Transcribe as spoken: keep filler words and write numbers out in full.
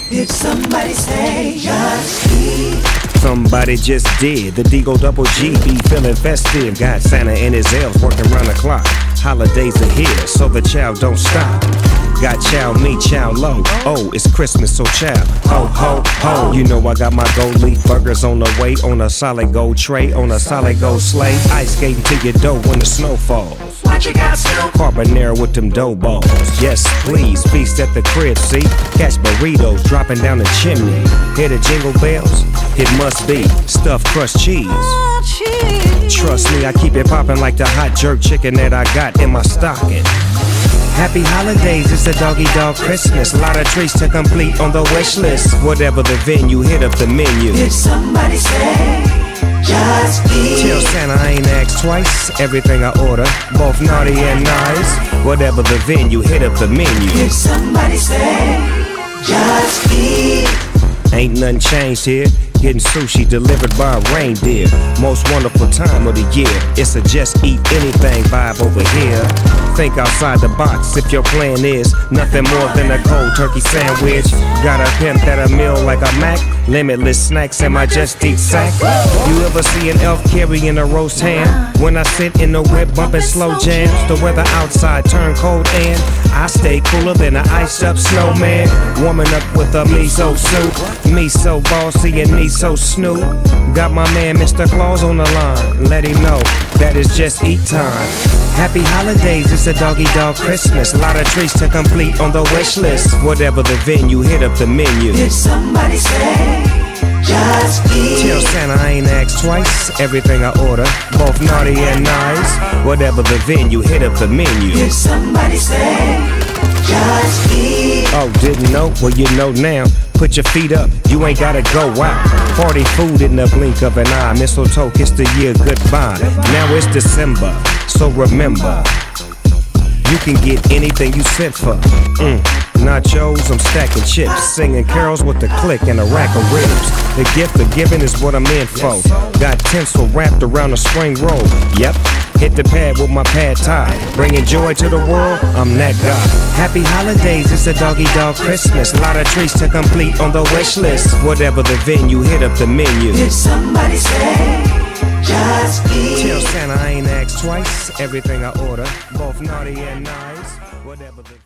If somebody say just eat. Somebody just did. The Deagle Double G be feeling festive. Got Santa and his elves working round the clock. Holidays are here, so the chow don't stop. Got chow me, chow low. Oh, it's Christmas, so chow. Ho, ho, ho. You know I got my gold leaf burgers on the way. On a solid gold tray, on a solid gold sleigh. Ice skating to your dough when the snow falls. What you got, Snoop? Carbonara with them dough balls. Yes, please, feast at the crib, see? Catch burritos dropping down the chimney. Hear the jingle bells? It must be stuffed crushed cheese. Trust me, I keep it popping like the hot jerk chicken that I got in my stocking. Happy holidays, it's a doggy dog Christmas. A lot of treats to complete on the wish list. Whatever the venue, hit up the menu. If somebody say just eat. Tell Santa I ain't asked twice. Everything I order, both naughty and nice. Whatever the venue, hit up the menu. If somebody say just eat. Ain't nothing changed here. Getting sushi delivered by a reindeer. Most wonderful time of the year. It's a just eat anything vibe over here. Think outside the box if your plan is nothing more than a cold turkey sandwich. Got a pimp that a meal like a Mac. Limitless snacks in my just eat sack. You ever see an elf carrying a roast ham? When I sit in the whip bumping slow jams. The weather outside turn cold and I stay cooler than an iced up snowman. Warming up with a miso soup. Me so bossy and me so Snoop. Got my man Mister Claus on the line. Let him know that it's just eat time. Happy holidays, it's a doggy dog Christmas. A lot of treats to complete on the wish list. Whatever the venue, hit up the menu. If somebody say just eat. Tell Santa I ain't asked twice. Everything I order, both naughty and nice. Whatever the venue, hit up the menu. If somebody say just eat. Oh, didn't know? Well, you know now. Put your feet up, you ain't gotta go out. Party food in the blink of an eye. Mistletoe kiss the year goodbye. Now it's December, so remember, you can get anything you sent for. Mm. Nachos, I'm stacking chips, singing carols with the click and a rack of ribs. The gift of giving is what I'm in for. Got tinsel wrapped around a spring roll. Yep, hit the pad with my pad tie. Bringing joy to the world, I'm that guy. Happy holidays, it's a doggy dog Christmas. A lot of treats to complete on the wish list. Whatever the venue, hit up the menu. If somebody say just eat. Tell Santa I ain't asked twice. Everything I order, both naughty and nice. Whatever the